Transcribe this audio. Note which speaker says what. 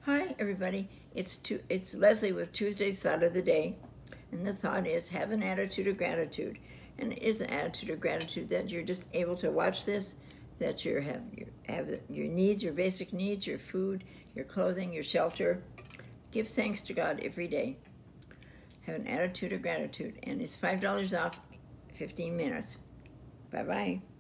Speaker 1: Hi, everybody. It's Leslie with Tuesday's Thought of the Day, and the thought is have an attitude of gratitude. And it is an attitude of gratitude that you're just able to watch this, that you have your needs, your basic needs, your food, your clothing, your shelter. Give thanks to God every day. Have an attitude of gratitude, and it's $5 off 15 minutes. Bye-bye.